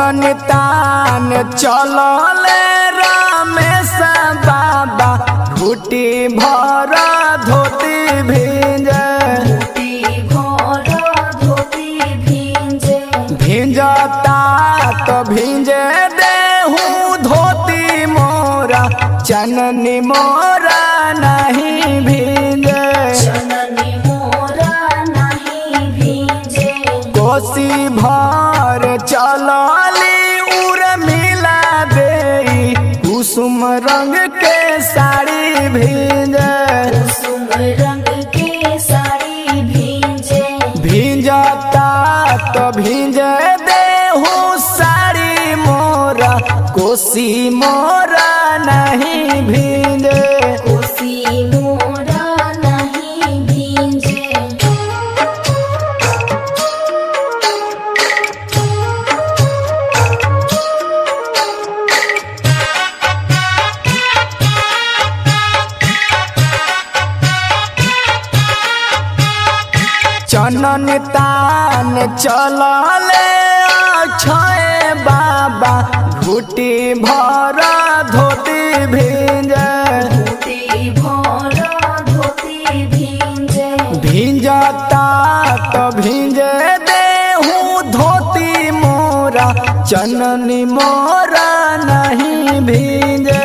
चनन तान चलले रमेश बाबा घुटी भर धोती भींजे भींजता तो भींजे देहू धोती मोरा चननी मोरा नहीं भींजे कोसी भर चलली उर मिला दे कुसुम रंग के साड़ी भींजे भींजता तो भींजे देहू साड़ी मोरा कोसी मोरा नहीं भींजे चनन तान चलले अक्षय बाबा घुटी भर धोती भींजे भींजता तो भींजे देहू धोती मोरा चननी मोरा नहीं भींजे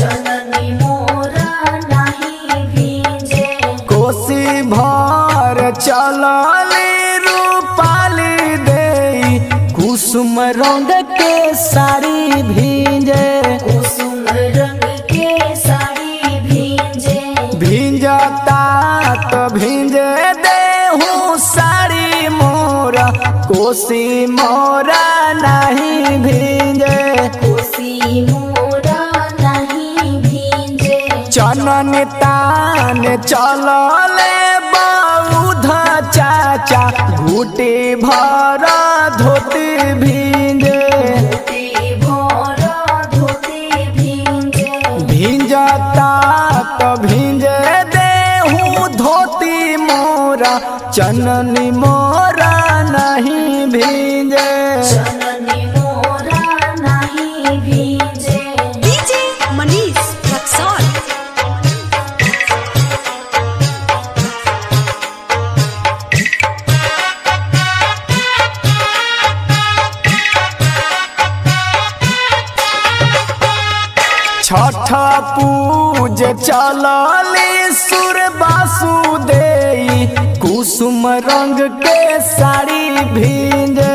कोसी भर चलली रूपाली दे कुसुम रंग के साड़ी भींजे भींजता तो भींजे देहू साड़ी मोरा कोसी मोरा नहीं भींजे चनन तान चलले बौद्ध चाचा घुटी भर धोती भींजे भींजता तो भींजे देहू धोती मोरा चननी मोरा नहीं भींजे छठ पूज चलली सुर वासुदेई कुसुम रंग के साड़ी भींजे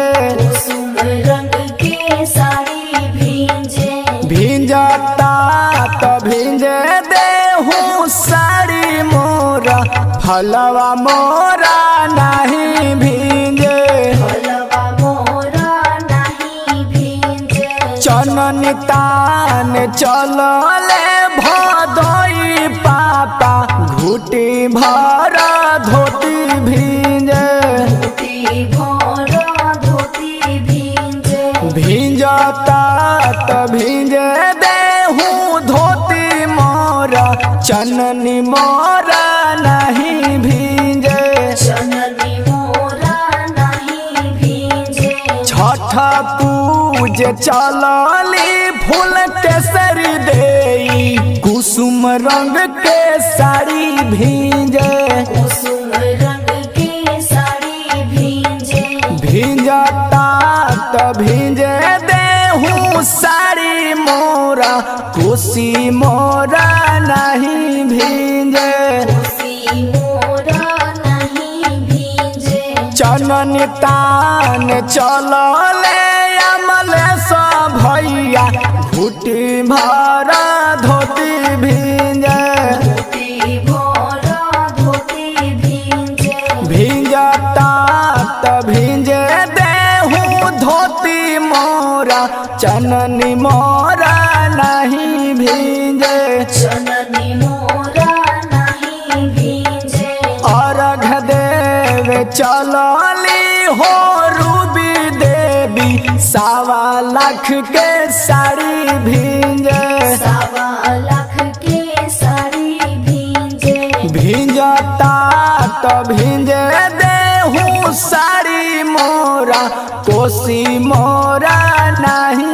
भींजता तो भींजे देहू साड़ी मोरा फलवा मोरा नहीं भींजे चनन तान चलले भदोई पापा घुटी भर धोती भींजे भींजता तो भींजे देहू धोती मोरा चननी मोरा नहीं भींजे छठ पूज चलली फूल केसरी देई कुसुम रंग के साड़ी भींजे भींजता तो भींजे देहू साड़ी मोरा कोसी मोरा नहीं भींजे चनन तान चलले अमलेश भैया घुटी भर धोती भींजे भींजता तो भींजे देहू धोती मोरा चननी मोरा नहीं भींजे अर्घ देव चलली हो रूबी देवी 1.25 लाख के साड़ी भींजे भींजता तो भींजे देहू साड़ी मोरा कोसी मोरा नहीं